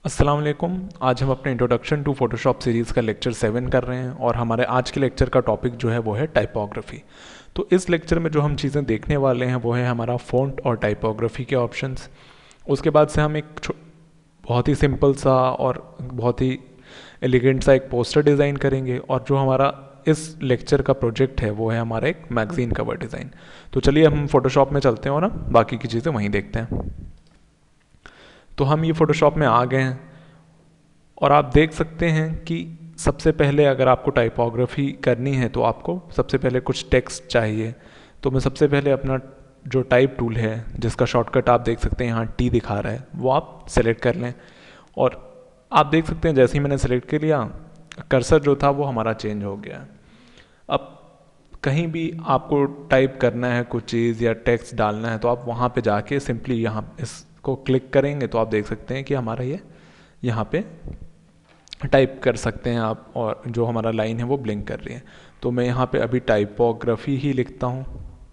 अस्सलाम वालेकुम। आज हम अपने इंट्रोडक्शन टू फोटोशॉप सीरीज़ का लेक्चर 7 कर रहे हैं और हमारे आज के लेक्चर का टॉपिक जो है वो है टाइपोग्राफी। तो इस लेक्चर में जो हम चीज़ें देखने वाले हैं वो है हमारा फ़ॉन्ट और टाइपोग्राफी के ऑप्शंस। उसके बाद से हम एक बहुत ही सिंपल सा और बहुत ही एलिगेंट सा एक पोस्टर डिज़ाइन करेंगे, और जो हमारा इस लेक्चर का प्रोजेक्ट है वो है हमारा एक मैगज़ीन कवर डिज़ाइन। तो चलिए हम फोटोशॉप में चलते हैं और हम बाकी की चीज़ें वहीं देखते हैं। तो हम ये फ़ोटोशॉप में आ गए हैं और आप देख सकते हैं कि सबसे पहले अगर आपको टाइपोग्राफी करनी है तो आपको सबसे पहले कुछ टेक्स्ट चाहिए। तो मैं सबसे पहले अपना जो टाइप टूल है जिसका शॉर्टकट आप देख सकते हैं यहाँ टी दिखा रहा है, वो आप सेलेक्ट कर लें। और आप देख सकते हैं जैसे ही मैंने सेलेक्ट कर लिया, कर्सर जो था वो हमारा चेंज हो गया। अब कहीं भी आपको टाइप करना है कुछ चीज़ या टेक्स्ट डालना है तो आप वहाँ पे जाके सिंपली यहाँ इसको क्लिक करेंगे तो आप देख सकते हैं कि हमारा ये यहाँ पे टाइप कर सकते हैं आप, और जो हमारा लाइन है वो ब्लिंक कर रही है। तो मैं यहाँ पे अभी टाइपोग्राफी ही लिखता हूँ।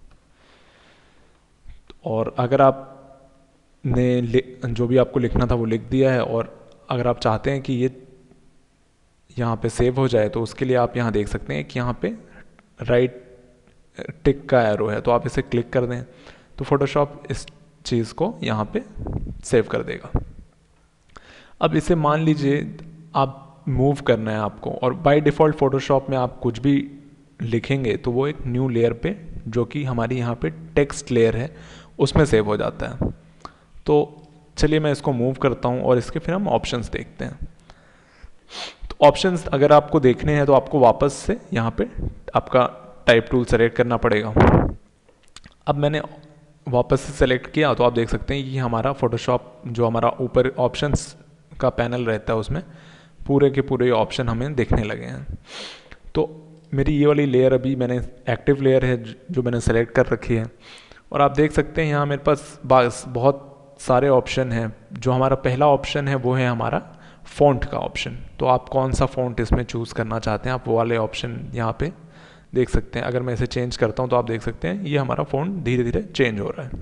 और अगर आप ने जो भी आपको लिखना था वो लिख दिया है, और अगर आप चाहते हैं कि ये यहाँ पे सेव हो जाए तो उसके लिए आप यहाँ देख सकते हैं कि यहाँ पे राइट टिक का एरो है, तो आप इसे क्लिक कर दें तो फोटोशॉप इस चीज़ को यहाँ पे सेव कर देगा। अब इसे मान लीजिए आप मूव करना है आपको, और बाय डिफ़ॉल्ट फोटोशॉप में आप कुछ भी लिखेंगे तो वो एक न्यू लेयर पे, जो कि हमारी यहाँ पे टेक्स्ट लेयर है, उसमें सेव हो जाता है। तो चलिए मैं इसको मूव करता हूँ और इसके फिर हम ऑप्शंस देखते हैं। तो ऑप्शंस अगर आपको देखने हैं तो आपको वापस से यहाँ पे आपका टाइप टूल सेलेक्ट करना पड़ेगा। अब मैंने वापस से सेलेक्ट किया तो आप देख सकते हैं कि हमारा फोटोशॉप जो हमारा ऊपर ऑप्शंस का पैनल रहता है उसमें पूरे के पूरे ऑप्शन हमें दिखने लगे हैं। तो मेरी ये वाली लेयर अभी मैंने एक्टिव लेयर है जो मैंने सेलेक्ट कर रखी है, और आप देख सकते हैं यहाँ मेरे पास बहुत सारे ऑप्शन हैं। जो हमारा पहला ऑप्शन है वो है हमारा फ़ॉन्ट का ऑप्शन। तो आप कौन सा फ़ॉन्ट इसमें चूज़ करना चाहते हैं आप वो वाले ऑप्शन यहाँ पे देख सकते हैं। अगर मैं इसे चेंज करता हूँ तो आप देख सकते हैं ये हमारा फ़ॉन्ट धीरे धीरे चेंज हो रहा है।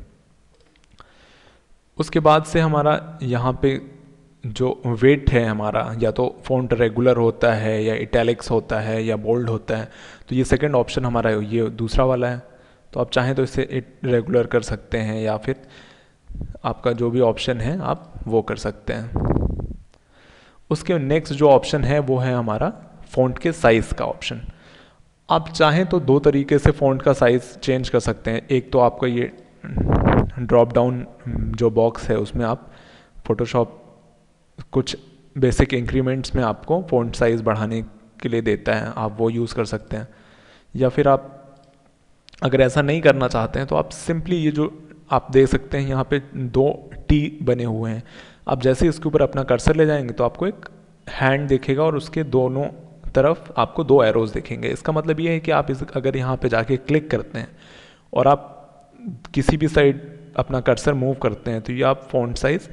उसके बाद से हमारा यहाँ पे जो वेट है हमारा, या तो फ़ॉन्ट रेगुलर होता है या इटैलिक्स होता है या बोल्ड होता है, तो ये सेकंड ऑप्शन हमारा ये दूसरा वाला है। तो आप चाहें तो इसे रेगुलर कर सकते हैं या फिर आपका जो भी ऑप्शन है आप वो कर सकते हैं। उसके नेक्स्ट जो ऑप्शन है वो है हमारा फ़ॉन्ट के साइज़ का ऑप्शन। आप चाहें तो दो तरीके से फ़ॉन्ट का साइज़ चेंज कर सकते हैं। एक तो आपका ये ड्रॉप डाउन जो बॉक्स है उसमें आप फोटोशॉप कुछ बेसिक इंक्रीमेंट्स में आपको फ़ॉन्ट साइज़ बढ़ाने के लिए देता है, आप वो यूज़ कर सकते हैं। या फिर आप अगर ऐसा नहीं करना चाहते हैं तो आप सिंपली ये जो आप देख सकते हैं यहाँ पे दो टी बने हुए हैं, आप जैसे ही इसके ऊपर अपना कर्सर ले जाएंगे तो आपको एक हैंड दिखेगा और उसके दोनों तरफ आपको दो एरोज़ दिखेंगे। इसका मतलब ये है कि आप अगर यहाँ पे जाके क्लिक करते हैं और आप किसी भी साइड अपना कर्सर मूव करते हैं तो ये आप फ़ॉन्ट साइज़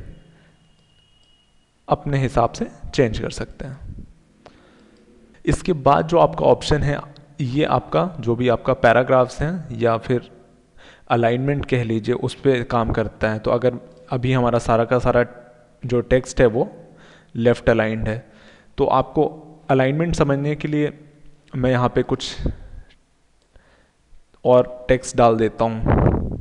अपने हिसाब से चेंज कर सकते हैं। इसके बाद जो आपका ऑप्शन है ये आपका जो भी आपका पैराग्राफ्स हैं या फिर अलाइनमेंट कह लीजिए उस पर काम करता है। तो अगर अभी हमारा सारा का सारा जो टेक्स्ट है वो लेफ़्ट अलाइंड है, तो आपको अलाइनमेंट समझने के लिए मैं यहाँ पे कुछ और टेक्स्ट डाल देता हूँ।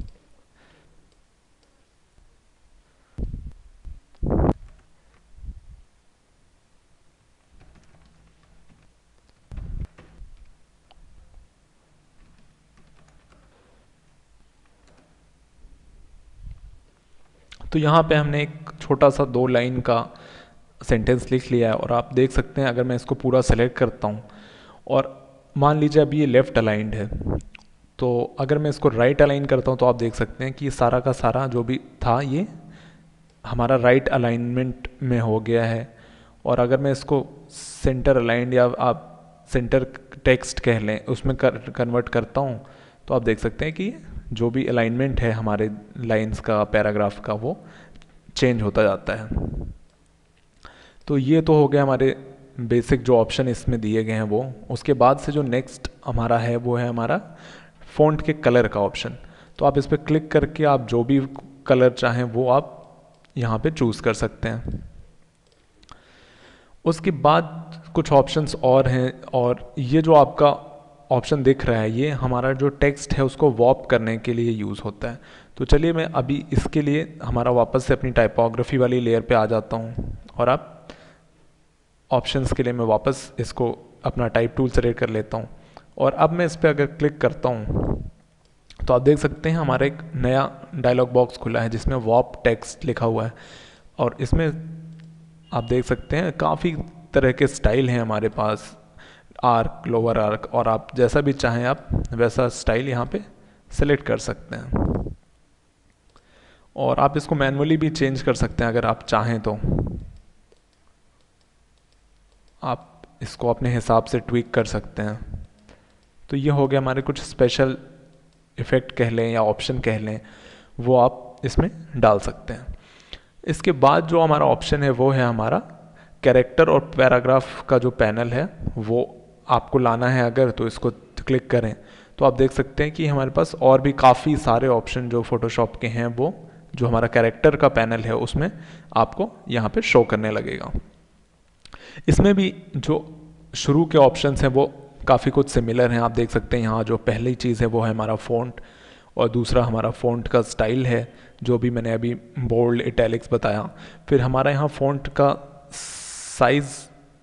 तो यहाँ पे हमने एक छोटा सा 2 लाइन का सेंटेंस लिख लिया है, और आप देख सकते हैं अगर मैं इसको पूरा सेलेक्ट करता हूँ और मान लीजिए अभी ये लेफ़्ट अलाइंड है, तो अगर मैं इसको राइट अलाइन करता हूँ तो आप देख सकते हैं कि सारा का सारा जो भी था ये हमारा राइट अलाइनमेंट में हो गया है। और अगर मैं इसको सेंटर अलाइंड या आप सेंटर टेक्स्ट कह लें उसमें कन्वर्ट करता हूँ तो आप देख सकते हैं कि जो भी अलाइनमेंट है हमारे लाइंस का पैराग्राफ का वो चेंज होता जाता है। तो ये तो हो गया हमारे बेसिक जो ऑप्शन इसमें दिए गए हैं वो। उसके बाद से जो नेक्स्ट हमारा है वो है हमारा फ़ॉन्ट के कलर का ऑप्शन। तो आप इस पर क्लिक करके आप जो भी कलर चाहें वो आप यहाँ पे चूज़ कर सकते हैं। उसके बाद कुछ ऑप्शंस और हैं, और ये जो आपका ऑप्शन दिख रहा है ये हमारा जो टेक्स्ट है उसको वॉर्प करने के लिए यूज़ होता है। तो चलिए मैं अभी इसके लिए हमारा वापस से अपनी टाइपोग्राफी वाली लेयर पे आ जाता हूँ, और अब ऑप्शंस के लिए मैं वापस इसको अपना टाइप टूल सेलेक्ट कर लेता हूँ। और अब मैं इस पर अगर क्लिक करता हूँ तो आप देख सकते हैं हमारा एक नया डायलॉग बॉक्स खुला है जिसमें वॉर्प टेक्स्ट लिखा हुआ है। और इसमें आप देख सकते हैं काफ़ी तरह के स्टाइल हैं हमारे पास, आर्क, लोअर आर्क, और आप जैसा भी चाहें आप वैसा स्टाइल यहाँ पे सेलेक्ट कर सकते हैं। और आप इसको मैनुअली भी चेंज कर सकते हैं अगर आप चाहें तो। आप इसको अपने हिसाब से ट्विक कर सकते हैं। तो ये हो गया हमारे कुछ स्पेशल इफ़ेक्ट कह लें या ऑप्शन कह लें, वो आप इसमें डाल सकते हैं। इसके बाद जो हमारा ऑप्शन है वो है हमारा कैरेक्टर और पैराग्राफ का जो पैनल है वो आपको लाना है। अगर तो इसको क्लिक करें तो आप देख सकते हैं कि हमारे पास और भी काफ़ी सारे ऑप्शन जो फोटोशॉप के हैं वो जो हमारा कैरेक्टर का पैनल है उसमें आपको यहाँ पे शो करने लगेगा। इसमें भी जो शुरू के ऑप्शंस हैं वो काफ़ी कुछ सिमिलर हैं। आप देख सकते हैं यहाँ जो पहली चीज़ है वो है हमारा फ़ॉन्ट, और दूसरा हमारा फ़ॉन्ट का स्टाइल है जो भी मैंने अभी बोल्ड इटैलिक्स बताया। फिर हमारा यहाँ फ़ॉन्ट का साइज़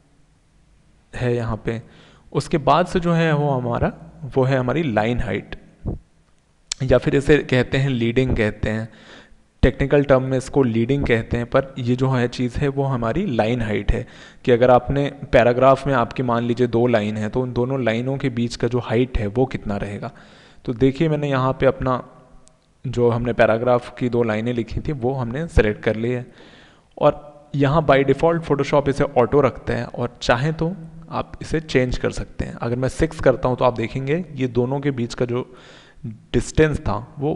है यहाँ पे। उसके बाद से जो है वो है हमारी लाइन हाइट, या फिर इसे कहते हैं लीडिंग कहते हैं, टेक्निकल टर्म में इसको लीडिंग कहते हैं, पर ये जो है चीज़ है वो हमारी लाइन हाइट है। कि अगर आपने पैराग्राफ में आपकी मान लीजिए 2 लाइन है तो उन दोनों लाइनों के बीच का जो हाइट है वो कितना रहेगा। तो देखिए मैंने यहाँ पे अपना जो हमने पैराग्राफ की 2 लाइनें लिखी थी वो हमने सेलेक्ट कर ली है। और यहाँ बाय डिफ़ॉल्ट फोटोशॉप इसे ऑटो रखता है, और चाहें तो आप इसे चेंज कर सकते हैं। अगर मैं 6 करता हूँ तो आप देखेंगे ये दोनों के बीच का जो डिस्टेंस था वो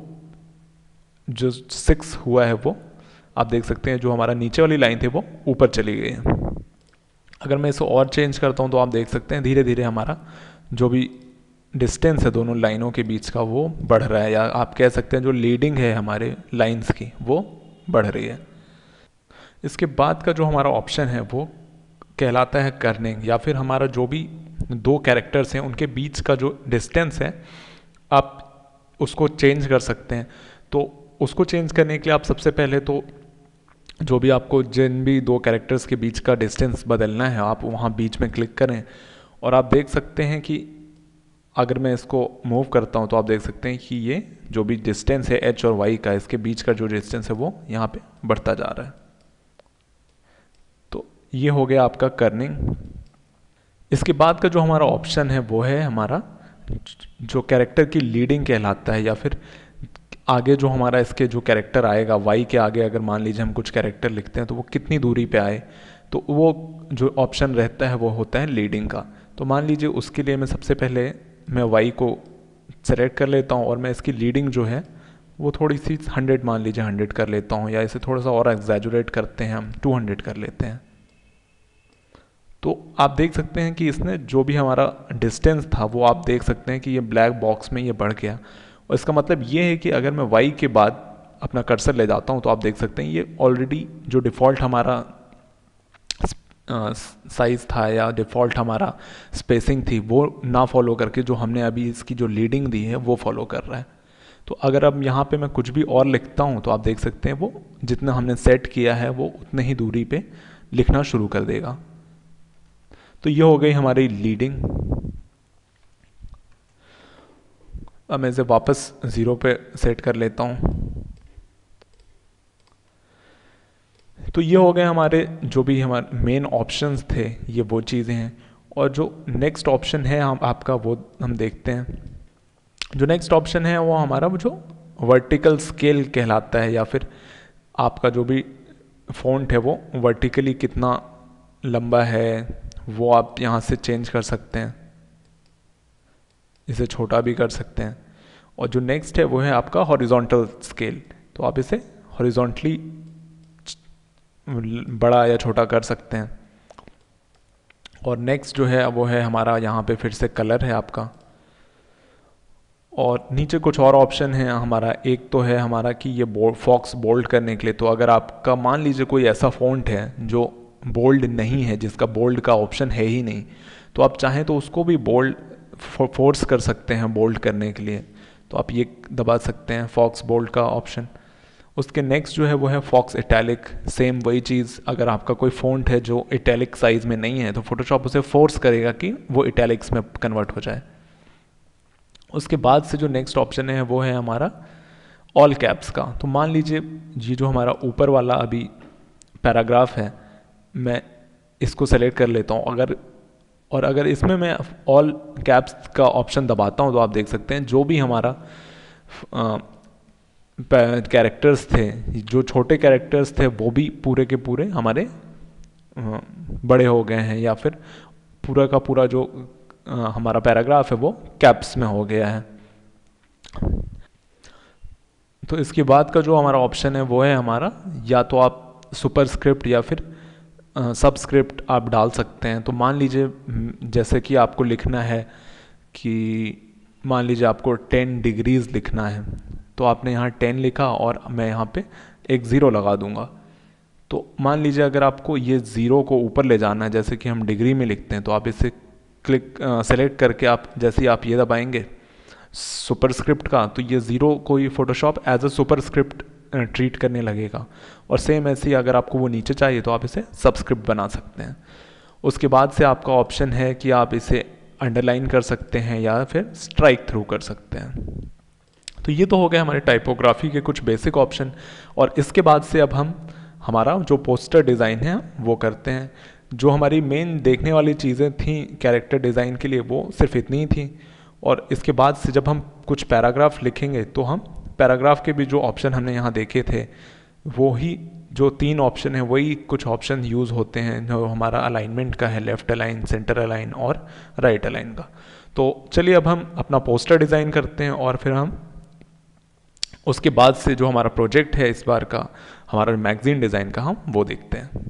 जो 6 हुआ है वो आप देख सकते हैं जो हमारा नीचे वाली लाइन थी वो ऊपर चली गई है। अगर मैं इसे और चेंज करता हूँ तो आप देख सकते हैं धीरे धीरे हमारा जो भी डिस्टेंस है दोनों लाइनों के बीच का वो बढ़ रहा है, या आप कह सकते हैं जो लीडिंग है हमारे लाइंस की वो बढ़ रही है। इसके बाद का जो हमारा ऑप्शन है वो कहलाता है कर्निंग, या फिर हमारा जो भी 2 कैरेक्टर्स हैं उनके बीच का जो डिस्टेंस है आप उसको चेंज कर सकते हैं। तो उसको चेंज करने के लिए आप सबसे पहले तो जो भी आपको जिन भी 2 कैरेक्टर्स के बीच का डिस्टेंस बदलना है आप वहाँ बीच में क्लिक करें, और आप देख सकते हैं कि अगर मैं इसको मूव करता हूँ तो आप देख सकते हैं कि ये जो भी डिस्टेंस है h और y का, इसके बीच का जो डिस्टेंस है वो यहाँ पे बढ़ता जा रहा है। तो ये हो गया आपका कर्निंग। इसके बाद का जो हमारा ऑप्शन है वो है हमारा जो कैरेक्टर की लीडिंग कहलाता है, या फिर आगे जो हमारा इसके जो कैरेक्टर आएगा y के आगे अगर मान लीजिए हम कुछ कैरेक्टर लिखते हैं तो वो कितनी दूरी पे आए, तो वो जो ऑप्शन रहता है वो होता है लीडिंग का। तो मान लीजिए उसके लिए मैं सबसे पहले मैं y को सेलेक्ट कर लेता हूँ, और मैं इसकी लीडिंग जो है वो थोड़ी सी 100 मान लीजिए 100 कर लेता हूँ, या इसे थोड़ा सा और एग्जैजुरेट करते हैं हम 200 कर लेते हैं। तो आप देख सकते हैं कि इसने जो भी हमारा डिस्टेंस था वो आप देख सकते हैं कि ये ब्लैक बॉक्स में ये बढ़ गया। और इसका मतलब ये है कि अगर मैं y के बाद अपना कर्सर ले जाता हूँ तो आप देख सकते हैं ये ऑलरेडी जो डिफ़ॉल्ट हमारा साइज़ था या डिफ़ॉल्ट हमारा स्पेसिंग थी वो ना फॉलो करके जो हमने अभी इसकी जो लीडिंग दी है वो फॉलो कर रहा है। तो अगर अब यहाँ पे मैं कुछ भी और लिखता हूँ तो आप देख सकते हैं वो जितना हमने सेट किया है वो उतने ही दूरी पे लिखना शुरू कर देगा। तो ये हो गई हमारी लीडिंग। अब मैं इसे वापस 0 पे सेट कर लेता हूँ। तो ये हो गए हमारे जो भी हमारे मेन ऑप्शंस थे, ये वो चीज़ें हैं। और जो नेक्स्ट ऑप्शन है हम आपका वो हम देखते हैं। जो नेक्स्ट ऑप्शन है वो हमारा वो जो वर्टिकल स्केल कहलाता है, या फिर आपका जो भी फ़ॉन्ट है वो वर्टिकली कितना लंबा है वो आप यहाँ से चेंज कर सकते हैं, इसे छोटा भी कर सकते हैं। और जो नेक्स्ट है वो है आपका हॉरिजॉन्टल स्केल, तो आप इसे हॉरिजॉन्टली बड़ा या छोटा कर सकते हैं। और नेक्स्ट जो है वो है हमारा यहाँ पे फिर से कलर है आपका, और नीचे कुछ और ऑप्शन है हमारा। एक तो है हमारा कि ये फॉक्स बोल्ड करने के लिए, तो अगर आपका मान लीजिए कोई ऐसा फ़ॉन्ट है जो बोल्ड नहीं है, जिसका बोल्ड का ऑप्शन है ही नहीं, तो आप चाहें तो उसको भी बोल्ड फोर्स कर सकते हैं बोल्ड करने के लिए। तो आप ये दबा सकते हैं फॉक्स बोल्ड का ऑप्शन। उसके नेक्स्ट जो है वो है फॉक्स इटैलिक। सेम वही चीज़, अगर आपका कोई फ़ॉन्ट है जो इटैलिक साइज़ में नहीं है तो फोटोशॉप उसे फोर्स करेगा कि वो इटैलिक्स में कन्वर्ट हो जाए। उसके बाद से जो नेक्स्ट ऑप्शन है वो है हमारा ऑल कैप्स का। तो मान लीजिए ये जो हमारा ऊपर वाला अभी पैराग्राफ है, मैं इसको सेलेक्ट कर लेता हूँ अगर इसमें मैं ऑल कैप्स का ऑप्शन दबाता हूँ तो आप देख सकते हैं जो भी हमारा कैरेक्टर्स थे, जो छोटे कैरेक्टर्स थे वो भी पूरे के पूरे हमारे बड़े हो गए हैं, या फिर पूरा का पूरा जो हमारा पैराग्राफ है वो कैप्स में हो गया है। तो इसके बाद का जो हमारा ऑप्शन है वो है हमारा, या तो आप सुपरस्क्रिप्ट या फिर सबस्क्रिप्ट आप डाल सकते हैं। तो मान लीजिए जैसे कि आपको लिखना है कि मान लीजिए आपको 10 डिग्रीज लिखना है, तो आपने यहाँ 10 लिखा और मैं यहाँ पे एक ज़ीरो लगा दूंगा। तो मान लीजिए अगर आपको ये ज़ीरो को ऊपर ले जाना है, जैसे कि हम डिग्री में लिखते हैं, तो आप इसे सेलेक्ट करके आप जैसे ही आप ये दबाएंगे सुपरस्क्रिप्ट का, तो ये ज़ीरो को ही Photoshop as a superscript treat करने लगेगा। और सेम ऐसे ही अगर आपको वो नीचे चाहिए तो आप इसे सबस्क्रिप्ट बना सकते हैं। उसके बाद से आपका ऑप्शन है कि आप इसे अंडरलाइन कर सकते हैं या फिर स्ट्राइक थ्रू कर सकते हैं। तो ये तो हो गए हमारे टाइपोग्राफी के कुछ बेसिक ऑप्शन। और इसके बाद से अब हम हमारा जो पोस्टर डिज़ाइन है वो करते हैं। जो हमारी मेन देखने वाली चीज़ें थी कैरेक्टर डिज़ाइन के लिए वो सिर्फ इतनी ही थी। और इसके बाद से जब हम कुछ पैराग्राफ लिखेंगे तो हम पैराग्राफ के भी जो ऑप्शन हमने यहाँ देखे थे वो ही जो 3 ऑप्शन है वही कुछ ऑप्शन यूज़ होते हैं जो हमारा अलाइनमेंट का है, लेफ्ट अलाइन, सेंटर अलाइन और राइट अलाइन का। तो चलिए अब हम अपना पोस्टर डिज़ाइन करते हैं और फिर हम उसके बाद से जो हमारा प्रोजेक्ट है इस बार का हमारा मैगजीन डिज़ाइन का हम वो देखते हैं।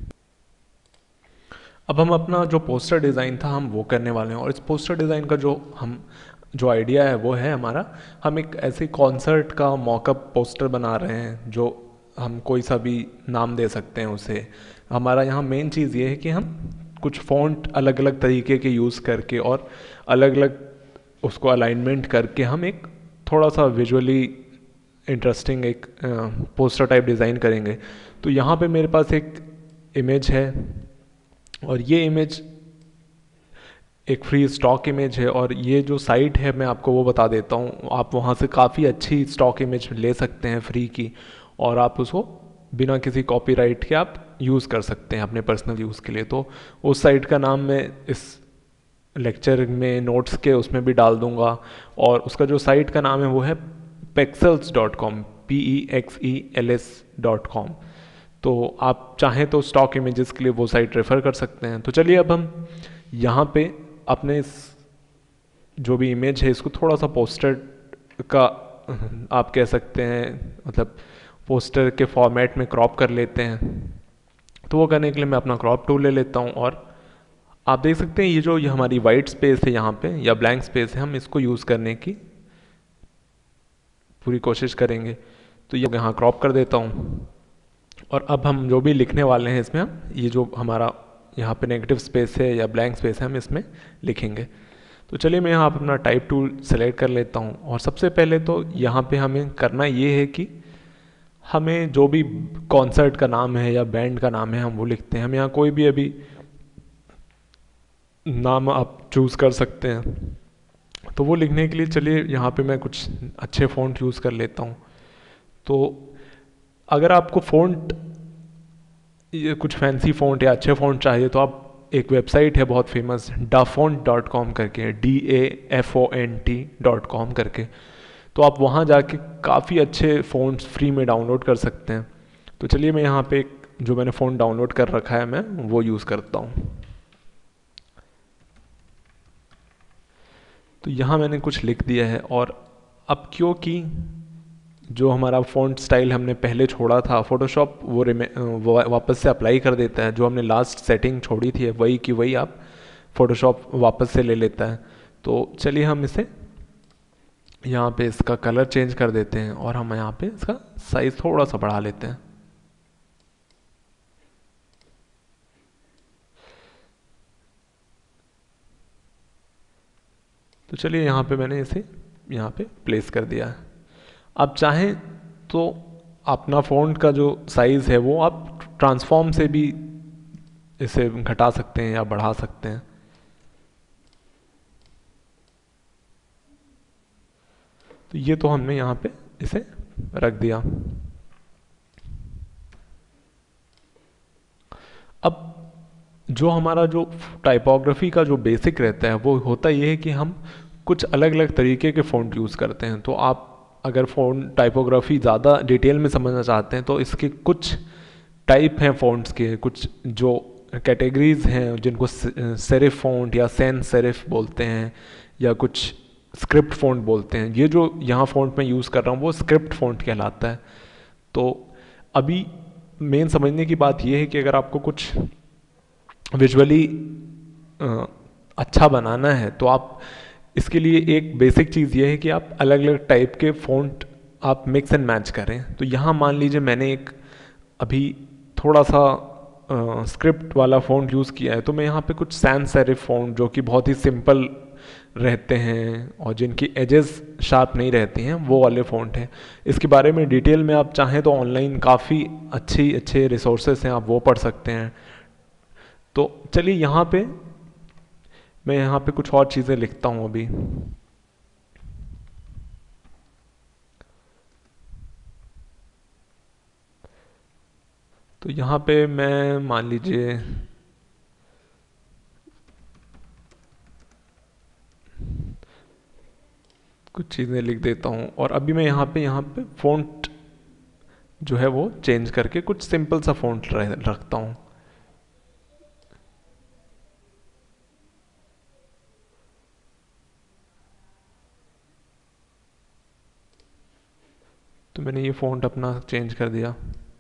अब हम अपना जो पोस्टर डिज़ाइन था हम वो करने वाले हैं। और इस पोस्टर डिज़ाइन का जो आइडिया है वो है हमारा, हम एक ऐसे कॉन्सर्ट का मॉकअप पोस्टर बना रहे हैं जो हम कोई सा भी नाम दे सकते हैं उसे। हमारा यहाँ मेन चीज़ ये है कि हम कुछ फ़ॉन्ट अलग अलग तरीके के यूज़ करके और अलग अलग उसको अलाइनमेंट करके हम एक थोड़ा सा विजुअली इंटरेस्टिंग एक पोस्टर टाइप डिज़ाइन करेंगे। तो यहाँ पे मेरे पास एक इमेज है और ये इमेज एक फ्री स्टॉक इमेज है। और ये जो साइट है मैं आपको वो बता देता हूँ, आप वहाँ से काफ़ी अच्छी स्टॉक इमेज ले सकते हैं फ्री की, और आप उसको बिना किसी कॉपीराइट के आप यूज़ कर सकते हैं अपने पर्सनल यूज़ के लिए। तो उस साइट का नाम मैं इस लेक्चर में नोट्स के उसमें भी डाल दूँगा। और उसका जो साइट का नाम है वो है pexels.com, PEXELS.com। तो आप चाहें तो स्टॉक इमेजेस के लिए वो साइट रेफ़र कर सकते हैं। तो चलिए अब हम यहाँ पे अपने जो भी इमेज है इसको थोड़ा सा पोस्टर का आप कह सकते हैं, मतलब पोस्टर के फॉर्मेट में क्रॉप कर लेते हैं। तो वो करने के लिए मैं अपना क्रॉप टूल ले लेता हूँ और आप देख सकते हैं ये हमारी वाइट स्पेस है यहाँ पे या ब्लैंक स्पेस है, हम इसको यूज़ करने की पूरी कोशिश करेंगे। तो ये यहाँ क्रॉप कर देता हूँ। और अब हम जो भी लिखने वाले हैं इसमें हम ये जो हमारा यहाँ पे नेगेटिव स्पेस है या ब्लैंक स्पेस है हम इसमें लिखेंगे। तो चलिए मैं यहाँ पर अपना टाइप टूल सेलेक्ट कर लेता हूँ। और सबसे पहले तो यहाँ पे हमें करना ये है कि हमें जो भी कॉन्सर्ट का नाम है या बैंड का नाम है हम वो लिखते हैं। हम यहाँ कोई भी अभी नाम आप चूज़ कर सकते हैं। तो वो लिखने के लिए चलिए यहाँ पे मैं कुछ अच्छे फ़ॉन्ट यूज़ कर लेता हूँ। तो अगर आपको फ़ॉन्ट ये कुछ फैंसी फ़ॉन्ट या अच्छे फ़ॉन्ट चाहिए तो आप एक वेबसाइट है बहुत फेमस dafont.com करके, DAFONT.com करके, तो आप वहाँ जाके काफ़ी अच्छे फ़ॉन्ट्स फ्री में डाउनलोड कर सकते हैं। तो चलिए मैं यहाँ पे जो मैंने फ़ॉन्ट डाउनलोड कर रखा है मैं वो यूज़ करता हूँ। तो यहाँ मैंने कुछ लिख दिया है। और अब क्योंकि जो हमारा फ़ॉन्ट स्टाइल हमने पहले छोड़ा था फ़ोटोशॉप वो वापस से अप्लाई कर देता है, जो हमने लास्ट सेटिंग छोड़ी थी वही की वही आप फ़ोटोशॉप वापस से ले लेता है। तो चलिए हम इसे यहाँ पे इसका कलर चेंज कर देते हैं और हम यहाँ पे इसका साइज़ थोड़ा सा बढ़ा लेते हैं। तो चलिए यहाँ पे मैंने इसे यहाँ पे प्लेस कर दिया है। आप चाहें तो अपना फ़ॉन्ट का जो साइज़ है वो आप ट्रांसफॉर्म से भी इसे घटा सकते हैं या बढ़ा सकते हैं। तो ये तो हमने यहाँ पे इसे रख दिया। अब जो हमारा जो टाइपोग्राफी का जो बेसिक रहता है वो होता ये है कि हम कुछ अलग अलग तरीके के फ़ॉन्ट यूज़ करते हैं। तो आप अगर फ़ॉन्ट टाइपोग्राफी ज़्यादा डिटेल में समझना चाहते हैं तो इसके कुछ टाइप हैं फ़ॉन्ट्स के, कुछ जो कैटेगरीज हैं जिनको सेरिफ फ़ॉन्ट या सैंस सेरिफ बोलते हैं या कुछ स्क्रिप्ट फ़ॉन्ट बोलते हैं। ये जो यहाँ फ़ॉन्ट मैं यूज़ कर रहा हूँ वो स्क्रिप्ट फ़ॉन्ट कहलाता है। तो अभी मेन समझने की बात यह है कि अगर आपको कुछ विजुअली अच्छा बनाना है तो आप इसके लिए एक बेसिक चीज़ ये है कि आप अलग अलग टाइप के फ़ॉन्ट आप मिक्स एंड मैच करें। तो यहाँ मान लीजिए मैंने एक अभी थोड़ा सा स्क्रिप्ट वाला फ़ॉन्ट यूज़ किया है, तो मैं यहाँ पे कुछ सैंस सेरिफ फ़ॉन्ट जो कि बहुत ही सिंपल रहते हैं और जिनकी एजेस शार्प नहीं रहती हैं वो वाले फ़ॉन्ट हैं। इसके बारे में डिटेल में आप चाहें तो ऑनलाइन काफ़ी अच्छे रिसोर्सेस हैं, आप वो पढ़ सकते हैं। तो चलिए यहाँ पे मैं यहाँ पे कुछ और चीज़ें लिखता हूँ अभी। तो यहाँ पे मैं मान लीजिए कुछ चीज़ें लिख देता हूँ और अभी मैं यहाँ पे फ़ॉन्ट जो है वो चेंज करके कुछ सिंपल सा फ़ॉन्ट रखता हूँ। तो मैंने ये फ़ॉन्ट अपना चेंज कर दिया।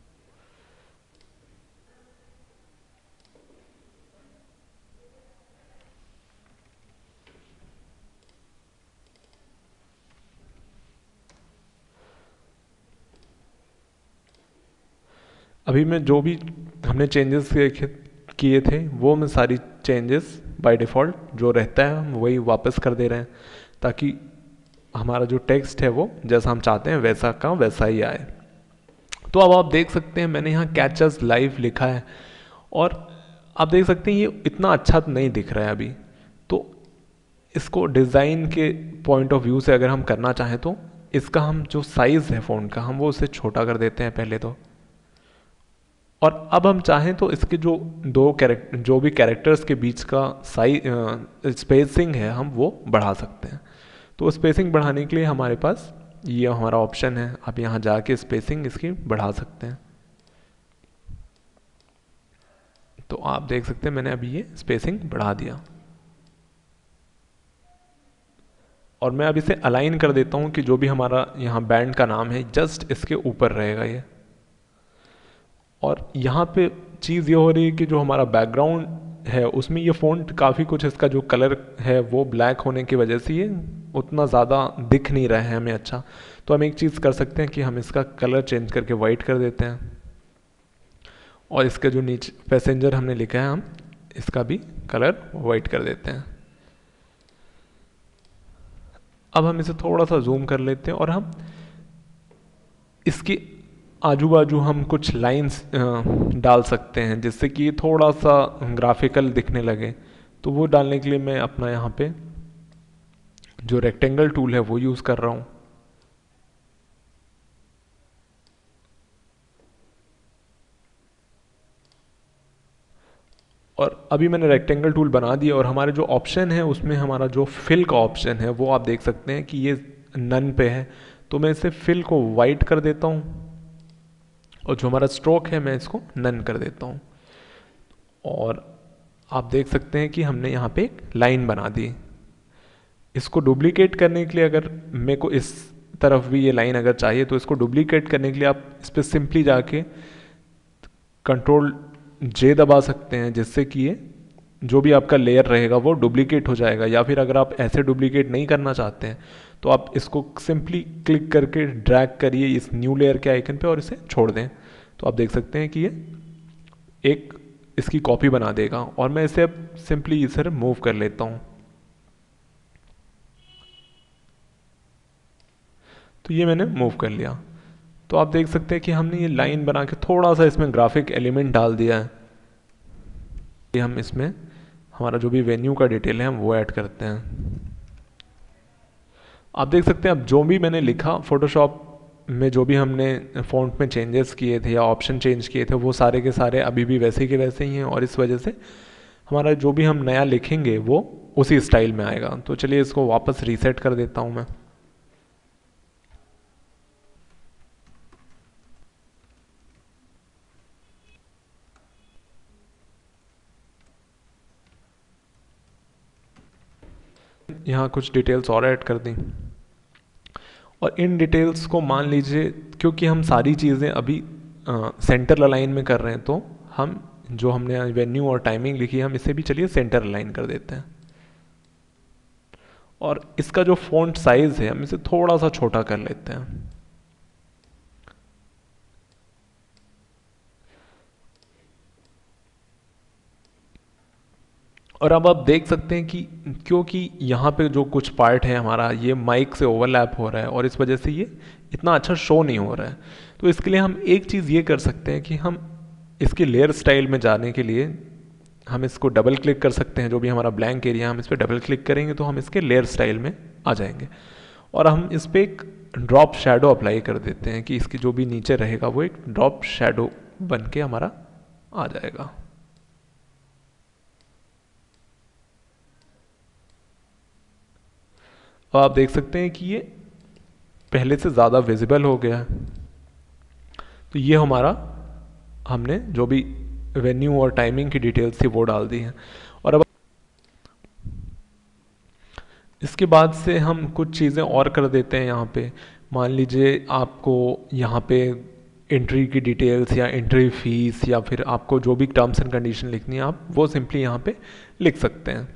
अभी मैं जो भी हमने चेंजेस किए थे वो मैं सारी चेंजेस बाय डिफ़ॉल्ट जो रहता है हम वही वापस कर दे रहे हैं ताकि हमारा जो टेक्स्ट है वो जैसा हम चाहते हैं वैसा का वैसा ही आए। तो अब आप देख सकते हैं मैंने यहाँ कैच अस लाइव लिखा है और आप देख सकते हैं ये इतना अच्छा तो नहीं दिख रहा है अभी। तो इसको डिज़ाइन के पॉइंट ऑफ व्यू से अगर हम करना चाहें तो इसका हम जो साइज़ है फ़ॉन्ट का हम वो उसे छोटा कर देते हैं पहले तो। और अब हम चाहें तो इसके जो दो कैरेक्टर जो भी कैरेक्टर्स के बीच का स्पेसिंग है हम वो बढ़ा सकते हैं। तो स्पेसिंग बढ़ाने के लिए हमारे पास ये हमारा ऑप्शन है, आप यहाँ जाके स्पेसिंग इसकी बढ़ा सकते हैं। तो आप देख सकते हैं मैंने अभी ये स्पेसिंग बढ़ा दिया और मैं अब इसे अलाइन कर देता हूँ कि जो भी हमारा यहाँ बैंड का नाम है जस्ट इसके ऊपर रहेगा ये। और यहाँ पे चीज़ ये हो रही है कि जो हमारा बैकग्राउंड है उसमें ये फ़ॉन्ट काफ़ी कुछ इसका जो कलर है वो ब्लैक होने की वजह से ये उतना ज़्यादा दिख नहीं रहा है हमें अच्छा। तो हम एक चीज़ कर सकते हैं कि हम इसका कलर चेंज करके वाइट कर देते हैं और इसका जो नीचे पैसेंजर हमने लिखा है हम इसका भी कलर वाइट कर देते हैं। अब हम इसे थोड़ा सा जूम कर लेते हैं और हम इसकी आजू बाजू हम कुछ लाइंस डाल सकते हैं जिससे कि थोड़ा सा ग्राफिकल दिखने लगे। तो वो डालने के लिए मैं अपना यहाँ पे जो रेक्टेंगल टूल है वो यूज़ कर रहा हूँ। और अभी मैंने रेक्टेंगल टूल बना दिया और हमारे जो ऑप्शन है उसमें हमारा जो फिल का ऑप्शन है वो आप देख सकते हैं कि ये नन पे है। तो मैं इसे फिल को वाइट कर देता हूँ और जो हमारा स्ट्रोक है मैं इसको नन कर देता हूँ और आप देख सकते हैं कि हमने यहाँ पे एक लाइन बना दी। इसको डुप्लीकेट करने के लिए अगर मेरे को इस तरफ भी ये लाइन अगर चाहिए तो इसको डुप्लीकेट करने के लिए आप इस पर सिंपली जाके कंट्रोल जे दबा सकते हैं जिससे कि ये जो भी आपका लेयर रहेगा वो डुप्लीकेट हो जाएगा। या फिर अगर आप ऐसे डुप्लीकेट नहीं करना चाहते हैं तो आप इसको सिंपली क्लिक करके ड्रैग करिए इस न्यू लेयर के आइकन पे और इसे छोड़ दें। तो आप देख सकते हैं कि ये एक इसकी कॉपी बना देगा और मैं इसे अब सिंपली इसे मूव कर लेता हूँ। तो ये मैंने मूव कर लिया। तो आप देख सकते हैं कि हमने ये लाइन बना के थोड़ा सा इसमें ग्राफिक एलिमेंट डाल दिया है। ये हम इसमें हमारा जो भी वेन्यू का डिटेल है हम वो ऐड करते हैं। आप देख सकते हैं अब जो भी मैंने लिखा फोटोशॉप में, जो भी हमने फ़ॉन्ट में चेंजेस किए थे या ऑप्शन चेंज किए थे, वो सारे के सारे अभी भी वैसे के वैसे ही हैं, और इस वजह से हमारा जो भी हम नया लिखेंगे वो उसी स्टाइल में आएगा। तो चलिए इसको वापस रीसेट कर देता हूँ मैं। यहाँ कुछ डिटेल्स और ऐड कर दी, और इन डिटेल्स को मान लीजिए, क्योंकि हम सारी चीज़ें अभी सेंटर अलाइन में कर रहे हैं, तो हम जो हमने वेन्यू और टाइमिंग लिखी है हम इसे भी चलिए सेंटर अलाइन कर देते हैं। और इसका जो फ़ॉन्ट साइज़ है हम इसे थोड़ा सा छोटा कर लेते हैं। और अब आप देख सकते हैं कि क्योंकि यहाँ पे जो कुछ पार्ट है हमारा ये माइक से ओवरलैप हो रहा है, और इस वजह से ये इतना अच्छा शो नहीं हो रहा है। तो इसके लिए हम एक चीज़ ये कर सकते हैं कि हम इसके लेयर स्टाइल में जाने के लिए हम इसको डबल क्लिक कर सकते हैं। जो भी हमारा ब्लैंक एरिया हम इस पर डबल क्लिक करेंगे तो हम इसके लेयर स्टाइल में आ जाएंगे, और हम इस पर एक ड्रॉप शेडो अप्लाई कर देते हैं कि इसकी जो भी नीचे रहेगा वो एक ड्रॉप शेडो बन के हमारा आ जाएगा। अब आप देख सकते हैं कि ये पहले से ज़्यादा विजिबल हो गया है। तो ये हमारा हमने जो भी वेन्यू और टाइमिंग की डिटेल्स थी वो डाल दी हैं। और अब इसके बाद से हम कुछ चीज़ें और कर देते हैं यहाँ पे। मान लीजिए आपको यहाँ पे एंट्री की डिटेल्स या एंट्री फीस या फिर आपको जो भी टर्म्स एंड कंडीशन लिखनी है आप वो सिंपली यहाँ पे लिख सकते हैं।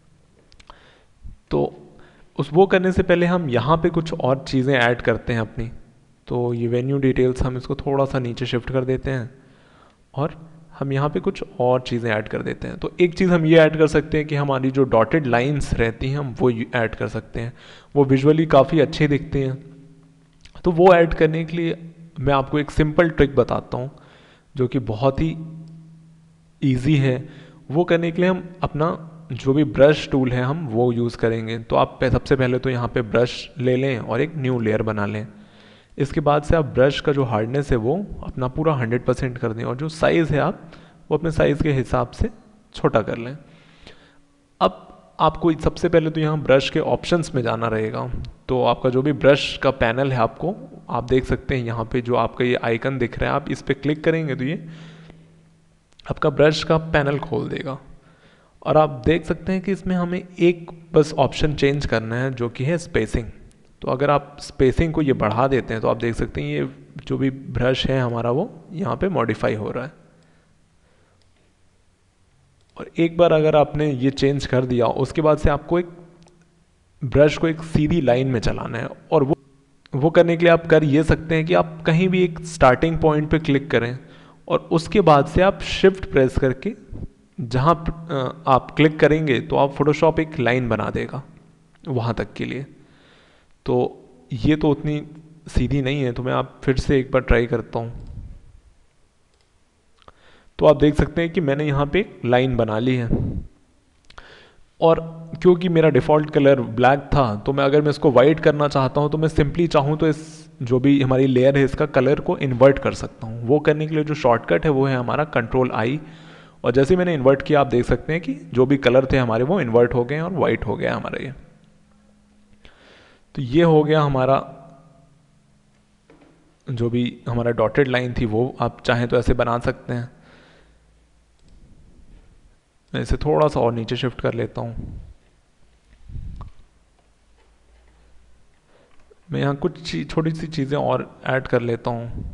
तो उस वो करने से पहले हम यहाँ पे कुछ और चीज़ें ऐड करते हैं अपनी। तो ये वेन्यू डिटेल्स हम इसको थोड़ा सा नीचे शिफ्ट कर देते हैं, और हम यहाँ पे कुछ और चीज़ें ऐड कर देते हैं। तो एक चीज़ हम ये ऐड कर सकते हैं कि हमारी जो डॉटेड लाइंस रहती हैं हम वो ऐड कर सकते हैं, वो विजुअली काफ़ी अच्छे दिखते हैं। तो वो ऐड करने के लिए मैं आपको एक सिंपल ट्रिक बताता हूँ जो कि बहुत ही ईजी है। वो करने के लिए हम अपना जो भी ब्रश टूल है हम वो यूज़ करेंगे। तो आप सबसे पहले तो यहाँ पे ब्रश ले लें और एक न्यू लेयर बना लें। इसके बाद से आप ब्रश का जो हार्डनेस है वो अपना पूरा 100% कर दें, और जो साइज़ है आप वो अपने साइज़ के हिसाब से छोटा कर लें। अब आपको सबसे पहले तो यहाँ ब्रश के ऑप्शंस में जाना रहेगा। तो आपका जो भी ब्रश का पैनल है आपको, आप देख सकते हैं यहाँ पे जो आपका ये आइकन दिख रहा है, आप इस पर क्लिक करेंगे तो ये आपका ब्रश का पैनल खोल देगा। और आप देख सकते हैं कि इसमें हमें एक बस ऑप्शन चेंज करना है जो कि है स्पेसिंग। तो अगर आप स्पेसिंग को ये बढ़ा देते हैं तो आप देख सकते हैं ये जो भी ब्रश है हमारा वो यहाँ पे मॉडिफाई हो रहा है। और एक बार अगर आपने ये चेंज कर दिया उसके बाद से आपको एक ब्रश को एक सीधी लाइन में चलाना है, और वो करने के लिए आप कर ये सकते हैं कि आप कहीं भी एक स्टार्टिंग पॉइंट पे क्लिक करें, और उसके बाद से आप शिफ्ट प्रेस करके जहाँ आप क्लिक करेंगे तो आप फोटोशॉप एक लाइन बना देगा वहाँ तक के लिए। तो ये तो उतनी सीधी नहीं है, तो मैं आप फिर से एक बार ट्राई करता हूँ। तो आप देख सकते हैं कि मैंने यहाँ पे एक लाइन बना ली है, और क्योंकि मेरा डिफ़ॉल्ट कलर ब्लैक था तो मैं इसको वाइट करना चाहता हूँ तो मैं सिंपली चाहूँ तो इस जो भी हमारी लेयर है इसका कलर को इन्वर्ट कर सकता हूँ। वो करने के लिए जो शॉर्टकट है वो है हमारा Ctrl+I, और जैसे ही मैंने इन्वर्ट किया आप देख सकते हैं कि जो भी कलर थे हमारे वो इन्वर्ट हो गए और वाइट हो गया हमारा ये। तो ये हो गया हमारा जो भी हमारा डॉटेड लाइन थी वो आप चाहें तो ऐसे बना सकते हैं। मैं इसे थोड़ा सा और नीचे शिफ्ट कर लेता हूँ। मैं यहाँ कुछ छोटी सी चीज़ें और ऐड कर लेता हूँ।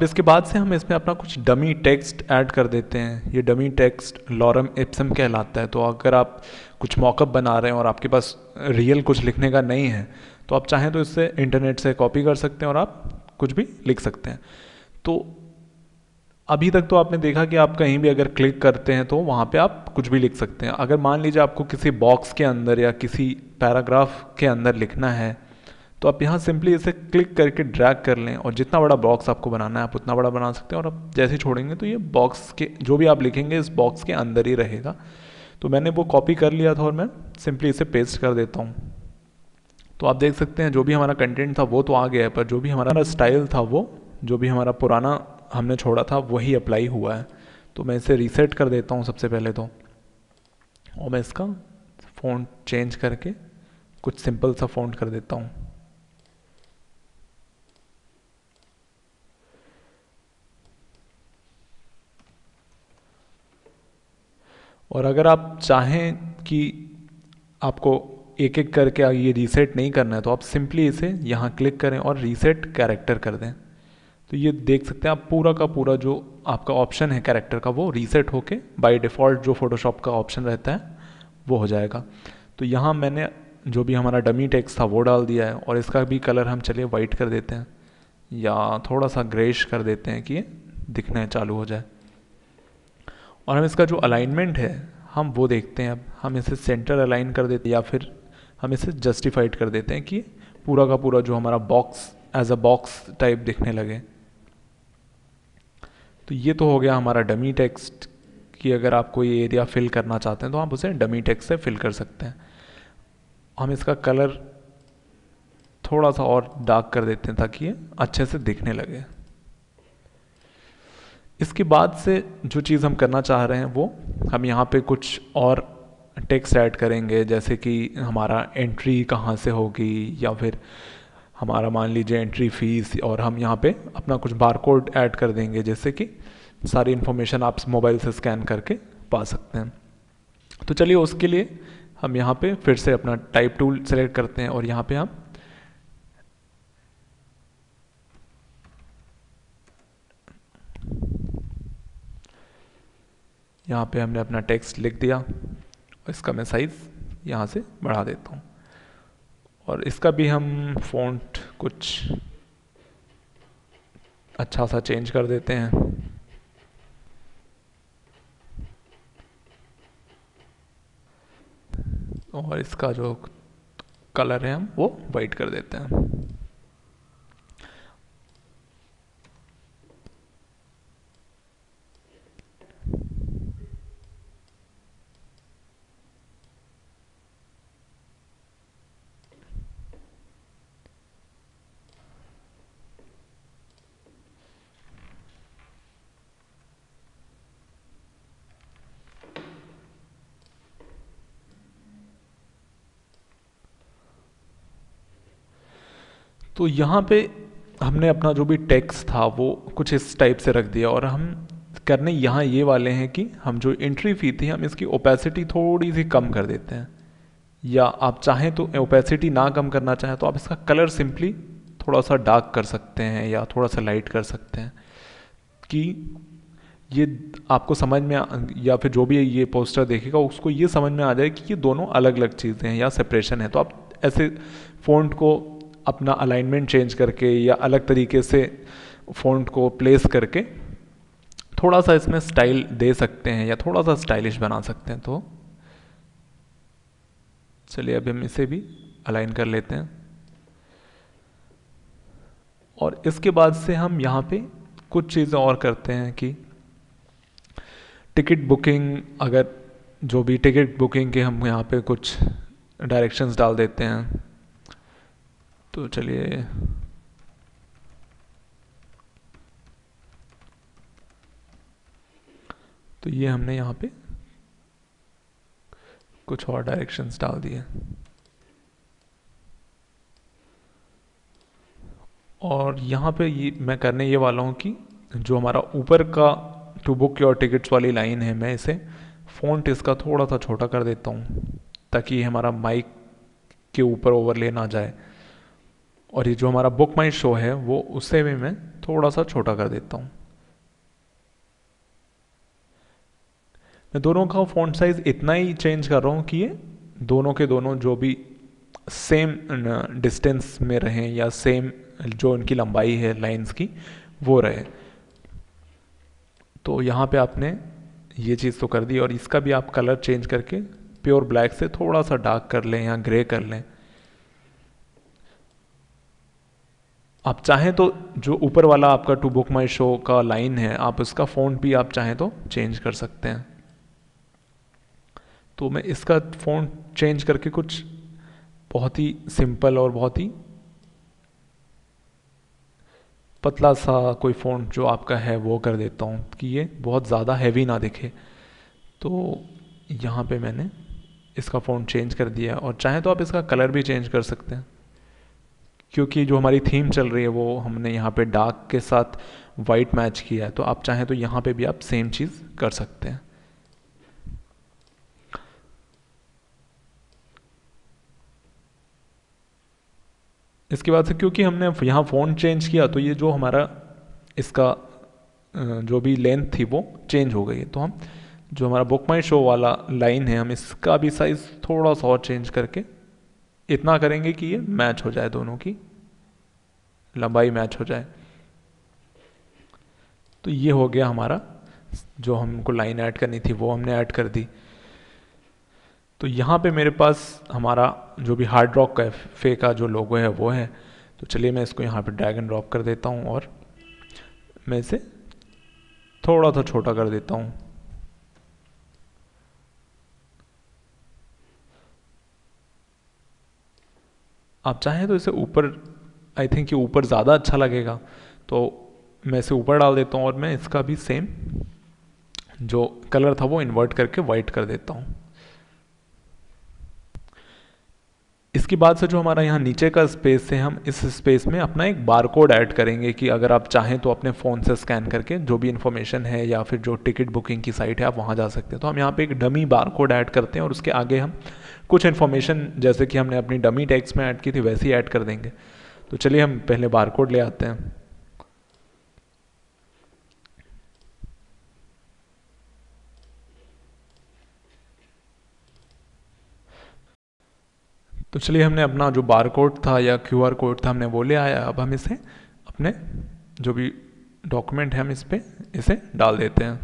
इसके बाद से हम इसमें अपना कुछ डमी टेक्स्ट ऐड कर देते हैं। ये डमी टेक्स्ट लॉरम इप्सम कहलाता है। तो अगर आप कुछ मॉकअप बना रहे हैं और आपके पास रियल कुछ लिखने का नहीं है, तो आप चाहें तो इससे इंटरनेट से कॉपी कर सकते हैं और आप कुछ भी लिख सकते हैं। तो अभी तक तो आपने देखा कि आप कहीं भी अगर क्लिक करते हैं तो वहाँ पे आप कुछ भी लिख सकते हैं। अगर मान लीजिए आपको किसी बॉक्स के अंदर या किसी पैराग्राफ के अंदर लिखना है, तो आप यहाँ सिंपली इसे क्लिक करके ड्रैग कर लें और जितना बड़ा बॉक्स आपको बनाना है आप उतना बड़ा बना सकते हैं। और आप जैसे ही छोड़ेंगे तो ये बॉक्स के जो भी आप लिखेंगे इस बॉक्स के अंदर ही रहेगा। तो मैंने वो कॉपी कर लिया था और मैं सिंपली इसे पेस्ट कर देता हूँ। तो आप देख सकते हैं जो भी हमारा कंटेंट था वो तो आ गया है, पर जो भी हमारा स्टाइल था वो जो भी हमारा पुराना हमने छोड़ा था वही अप्लाई हुआ है। तो मैं इसे रीसेट कर देता हूँ सबसे पहले तो, और मैं इसका फ़ॉन्ट चेंज करके कुछ सिंपल सा फ़ॉन्ट कर देता हूँ। और अगर आप चाहें कि आपको एक एक करके ये रीसेट नहीं करना है, तो आप सिंपली इसे यहाँ क्लिक करें और रीसेट कैरेक्टर कर दें। तो ये देख सकते हैं आप पूरा का पूरा जो आपका ऑप्शन है कैरेक्टर का वो रीसेट होके बाय डिफ़ॉल्ट जो फोटोशॉप का ऑप्शन रहता है वो हो जाएगा। तो यहाँ मैंने जो भी हमारा डमी टेक्स्ट था वो डाल दिया है और इसका भी कलर हम चलिए वाइट कर देते हैं या थोड़ा सा ग्रेश कर देते हैं कि ये दिखना चालू हो जाए। और हम इसका जो अलाइनमेंट है हम वो देखते हैं। अब हम इसे सेंटर अलाइन कर देते हैं या फिर हम इसे जस्टिफाइड कर देते हैं कि पूरा का पूरा जो हमारा box as a box type दिखने लगे। तो ये तो हो गया हमारा डमी टेक्स्ट कि अगर आप कोई एरिया फिल करना चाहते हैं तो आप उसे डमी टेक्स्ट से फिल कर सकते हैं। हम इसका कलर थोड़ा सा और डार्क कर देते हैं ताकि ये अच्छे से दिखने लगे। इसके बाद से जो चीज़ हम करना चाह रहे हैं वो हम यहाँ पे कुछ और टेक्स्ट ऐड करेंगे, जैसे कि हमारा एंट्री कहाँ से होगी या फिर हमारा मान लीजिए एंट्री फीस, और हम यहाँ पे अपना कुछ बारकोड ऐड कर देंगे जिससे कि सारी इन्फॉर्मेशन आप मोबाइल से स्कैन करके पा सकते हैं। तो चलिए उसके लिए हम यहाँ पे फिर से अपना टाइप टूल सेलेक्ट करते हैं और यहाँ पे हम हमने अपना टेक्स्ट लिख दिया और इसका मैं साइज़ यहाँ से बढ़ा देता हूँ और इसका भी हम फ़ॉन्ट कुछ अच्छा सा चेंज कर देते हैं और इसका जो कलर है हम वो वाइट कर देते हैं। तो यहाँ पे हमने अपना जो भी टेक्स्ट था वो कुछ इस टाइप से रख दिया और हम करने यहाँ ये वाले हैं कि हम जो एंट्री फी थी हम इसकी ओपेसिटी थोड़ी सी कम कर देते हैं, या आप चाहें तो ओपेसिटी ना कम करना चाहें तो आप इसका कलर सिंपली थोड़ा सा डार्क कर सकते हैं या थोड़ा सा लाइट कर सकते हैं कि ये आपको समझ में या फिर जो भी ये पोस्टर देखेगा उसको ये समझ में आ जाए कि ये दोनों अलग अलग चीज़ें हैं या सेपरेशन है। तो आप ऐसे फ़ॉन्ट को अपना अलाइनमेंट चेंज करके या अलग तरीके से फ़ॉन्ट को प्लेस करके थोड़ा सा इसमें स्टाइल दे सकते हैं या थोड़ा सा स्टाइलिश बना सकते हैं। तो चलिए अभी हम इसे भी अलाइन कर लेते हैं और इसके बाद से हम यहाँ पे कुछ चीज़ें और करते हैं कि टिकट बुकिंग, अगर जो भी टिकट बुकिंग के हम यहाँ पे कुछ डायरेक्शंस डाल देते हैं। तो चलिए तो ये हमने यहाँ पे कुछ और डायरेक्शंस डाल दिए और यहाँ पे ये मैं करने ये वाला हूँ कि जो हमारा ऊपर का टू बुक योर टिकट्स वाली लाइन है मैं इसे फ़ॉन्ट इसका थोड़ा सा छोटा कर देता हूँ ताकि हमारा माइक के ऊपर ओवरले ना जाए। और ये जो हमारा बुक माई शो है वो उससे भी मैं थोड़ा सा छोटा कर देता हूँ। मैं दोनों का फ़ॉन्ट साइज़ इतना ही चेंज कर रहा हूँ कि ये दोनों के दोनों जो भी सेम डिस्टेंस में रहें या सेम जो उनकी लंबाई है लाइंस की वो रहे। तो यहाँ पे आपने ये चीज़ तो कर दी, और इसका भी आप कलर चेंज करके प्योर ब्लैक से थोड़ा सा डार्क कर लें या ग्रे कर लें। आप चाहें तो जो ऊपर वाला आपका टू बुक माई शो का लाइन है, आप उसका फ़ॉन्ट भी आप चाहें तो चेंज कर सकते हैं। तो मैं इसका फ़ॉन्ट चेंज करके कुछ बहुत ही सिंपल और बहुत ही पतला सा कोई फ़ॉन्ट जो आपका है वो कर देता हूँ कि ये बहुत ज़्यादा हैवी ना दिखे। तो यहाँ पे मैंने इसका फ़ॉन्ट चेंज कर दिया, और चाहें तो आप इसका कलर भी चेंज कर सकते हैं, क्योंकि जो हमारी थीम चल रही है वो हमने यहाँ पे डार्क के साथ वाइट मैच किया है। तो आप चाहें तो यहाँ पे भी आप सेम चीज़ कर सकते हैं। इसके बाद से क्योंकि हमने यहाँ फ़ॉन्ट चेंज किया, तो ये जो हमारा इसका जो भी लेंथ थी वो चेंज हो गई है। तो हम जो हमारा बुक माई शो वाला लाइन है, हम इसका भी साइज़ थोड़ा सा और चेंज करके इतना करेंगे कि ये मैच हो जाए, दोनों की लंबाई मैच हो जाए। तो ये हो गया हमारा, जो हमको लाइन ऐड करनी थी वो हमने ऐड कर दी। तो यहाँ पे मेरे पास हमारा जो भी हार्ड रॉक कैफे का जो लोगो है वो है। तो चलिए मैं इसको यहाँ पे ड्रैग एंड ड्रॉप कर देता हूँ, और मैं इसे थोड़ा सा छोटा कर देता हूँ। आप चाहें तो इसे ऊपर, आई थिंक ये ऊपर ज़्यादा अच्छा लगेगा, तो मैं इसे ऊपर डाल देता हूँ, और मैं इसका भी सेम जो कलर था वो इन्वर्ट करके वाइट कर देता हूँ। इसके बाद से जो हमारा यहाँ नीचे का स्पेस है, हम इस स्पेस में अपना एक बारकोड ऐड करेंगे कि अगर आप चाहें तो अपने फ़ोन से स्कैन करके जो भी इन्फॉर्मेशन है या फिर जो टिकट बुकिंग की साइट है आप वहाँ जा सकते हैं। तो हम यहाँ पे एक डमी बारकोड ऐड करते हैं, और उसके आगे हम कुछ इन्फॉर्मेशन जैसे कि हमने अपनी डमी टेक्स्ट में ऐड की थी वैसे ही ऐड कर देंगे। तो चलिए हम पहले बारकोड ले आते हैं। तो चलिए हमने अपना जो बारकोड था या क्यूआर कोड था हमने वो ले आया। अब हम इसे अपने जो भी डॉक्यूमेंट है हम इस पे इसे डाल देते हैं।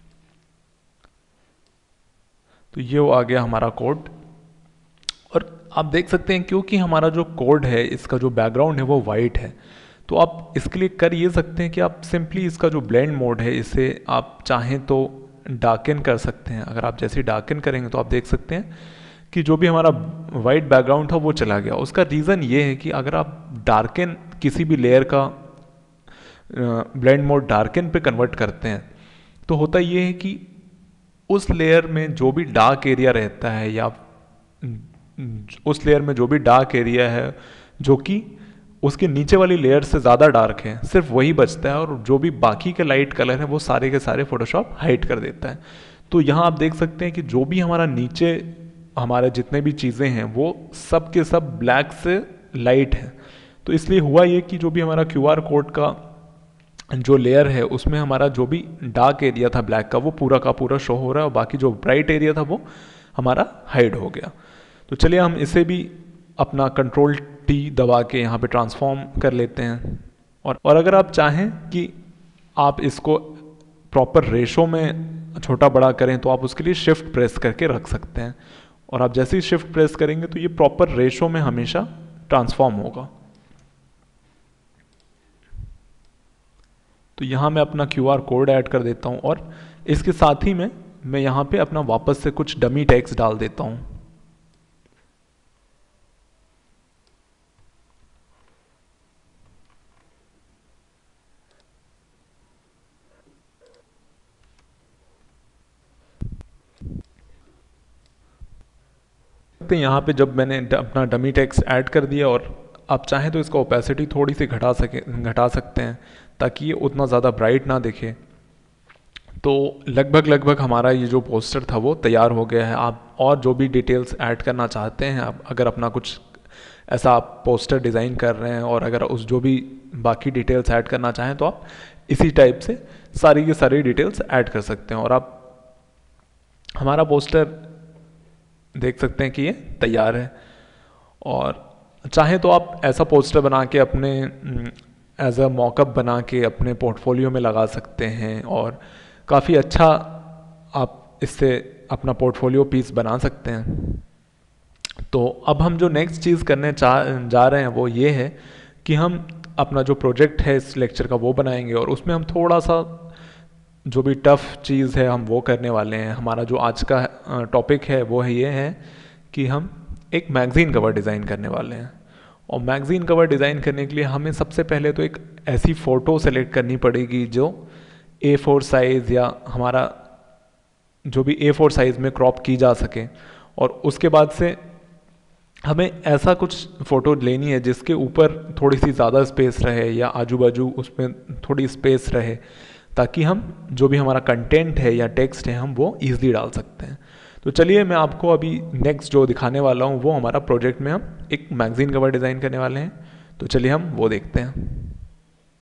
तो ये वो आ गया हमारा कोड, और आप देख सकते हैं क्योंकि हमारा जो कोड है इसका जो बैकग्राउंड है वो वाइट है। तो आप इसके लिए कर ये सकते हैं कि आप सिंपली इसका जो ब्लेंड मोड है इसे आप चाहें तो डार्कन कर सकते हैं। अगर आप जैसे ही डार्कन करेंगे तो आप देख सकते हैं कि जो भी हमारा वाइट बैकग्राउंड था वो चला गया। उसका रीज़न ये है कि अगर आप डार्कन किसी भी लेयर का ब्लेंड मोड डार्कन पे कन्वर्ट करते हैं तो होता ये है कि उस लेयर में जो भी डार्क एरिया रहता है या उस लेयर में जो भी डार्क एरिया है जो कि उसके नीचे वाली लेयर से ज़्यादा डार्क है सिर्फ वही बचता है, और जो भी बाकी के लाइट कलर हैं वो सारे के सारे फोटोशॉप हाइड कर देता है। तो यहाँ आप देख सकते हैं कि जो भी हमारा नीचे हमारे जितने भी चीज़ें हैं वो सब के सब ब्लैक से लाइट है। तो इसलिए हुआ ये कि जो भी हमारा क्यूआर कोड का जो लेयर है उसमें हमारा जो भी डार्क एरिया था ब्लैक का वो पूरा का पूरा शो हो रहा है, और बाकी जो ब्राइट एरिया था वो हमारा हाइड हो गया। तो चलिए हम इसे भी अपना कंट्रोल टी दबा के यहाँ पे ट्रांसफॉर्म कर लेते हैं। और अगर आप चाहें कि आप इसको प्रॉपर रेशो में छोटा बड़ा करें तो आप उसके लिए शिफ्ट प्रेस करके रख सकते हैं, और आप जैसे ही शिफ्ट प्रेस करेंगे तो ये प्रॉपर रेशो में हमेशा ट्रांसफॉर्म होगा। तो यहाँ मैं अपना क्यूआर कोड ऐड कर देता हूँ, और इसके साथ ही मैं यहाँ पे अपना वापस से कुछ डमी टेक्स्ट डाल देता हूँ। यहाँ पे जब मैंने अपना डमी टेक्स्ट ऐड कर दिया, और आप चाहें तो इसका ओपेसिटी थोड़ी सी घटा सकते हैं ताकि ये उतना ज़्यादा ब्राइट ना दिखे। तो लगभग हमारा ये जो पोस्टर था वो तैयार हो गया है। आप और जो भी डिटेल्स ऐड करना चाहते हैं, आप अगर अपना कुछ ऐसा आप पोस्टर डिज़ाइन कर रहे हैं और अगर उस जो भी बाकी डिटेल्स ऐड करना चाहें तो आप इसी टाइप से सारी की सारी डिटेल्स ऐड कर सकते हैं। और आप हमारा पोस्टर देख सकते हैं कि ये तैयार है। और चाहे तो आप ऐसा पोस्टर बना के अपने एज अ मॉकअप बना के अपने पोर्टफोलियो में लगा सकते हैं और काफ़ी अच्छा आप इससे अपना पोर्टफोलियो पीस बना सकते हैं। तो अब हम जो नेक्स्ट चीज़ करने जा रहे हैं वो ये है कि हम अपना जो प्रोजेक्ट है इस लेक्चर का वो बनाएंगे और उसमें हम थोड़ा सा जो भी टफ़ चीज़ है हम वो करने वाले हैं। हमारा जो आज का टॉपिक है वो है ये है कि हम एक मैगज़ीन कवर डिज़ाइन करने वाले हैं। और मैगज़ीन कवर डिज़ाइन करने के लिए हमें सबसे पहले तो एक ऐसी फ़ोटो सेलेक्ट करनी पड़ेगी जो A4 साइज़ या हमारा जो भी A4 साइज़ में क्रॉप की जा सके। और उसके बाद से हमें ऐसा कुछ फ़ोटो लेनी है जिसके ऊपर थोड़ी सी ज़्यादा स्पेस रहे या आजू बाजू उसमें थोड़ी स्पेस रहे, ताकि हम जो भी हमारा कंटेंट है या टेक्स्ट है हम वो ईज़िली डाल सकते हैं। तो चलिए मैं आपको अभी नेक्स्ट जो दिखाने वाला हूँ वो हमारा प्रोजेक्ट में हम एक मैगज़ीन कवर डिज़ाइन करने वाले हैं। तो चलिए हम वो देखते हैं।